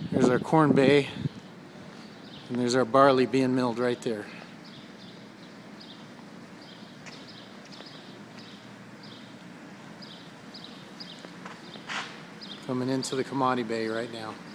There's our corn bay, and there's our barley being milled right there. Coming into the commodity bay right now.